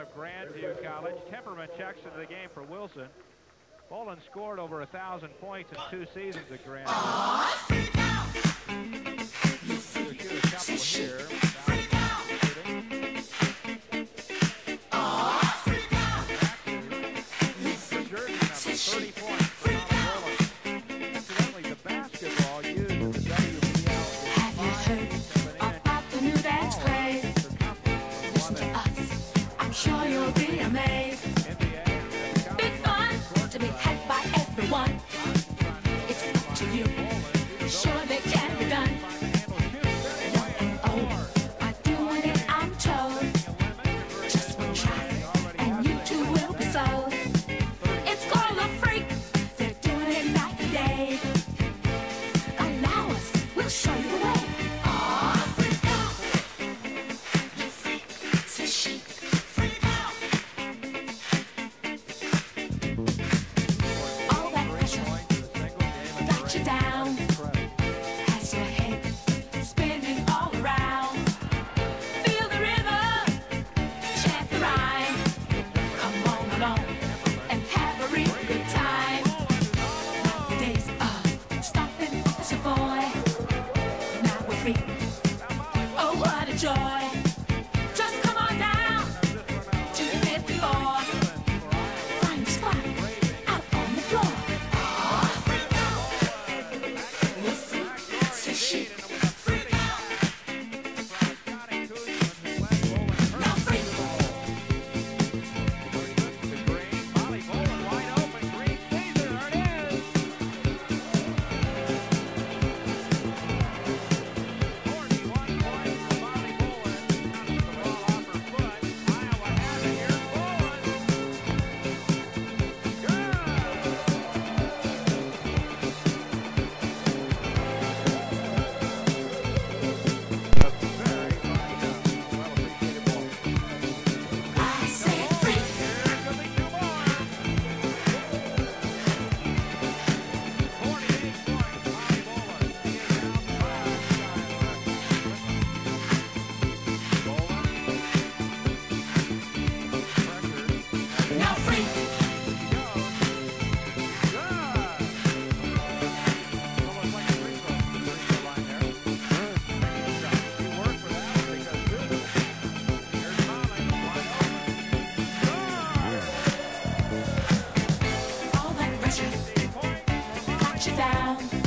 of Grandview College. Temperament checks into the game for Wilson. Bolin scored over 1,000 points in 2 seasons at Grandview. Shoot a couple here. Jersey number 30 points for Molly Bolin. Incidentally, the basketball used in the WPL. Have you heard about the new dance craze? Listen to us, I'm sure you'll be amazed. Big fun to be had by everyone. It's up to you, sure they can be done. Young and old are doing it, I'm told. Just one try, and you too will be sold. It's called a freak, they're doing it night and day. Allow us, we'll show you the way. Aw, freak out, you freak, says she. Freak out. All that pressure got you down. Has your head spinning all around. Feel the rhythm, chant the rhyme. Come on along and have a real good time. Not the days of stopping as a boy. Now we're free. Oh, what a joy. Just come on down to the 54. Find a spot out on the floor. Aw, freak out. You freak, says she. Freak out. Now freak. Molly Bolin wide open. Green season. There it is. 41 points for Molly Bolin. The ball off her foot. Iowa has it. Here's Bolin. Good. I say freak. Here could be 2 more. 48 points. Molly Bolin. She is down 5. Now freak. Almost like a free throw line there. She worked for that because good. Here's Molly, wide open. All that pressure Good. got you down.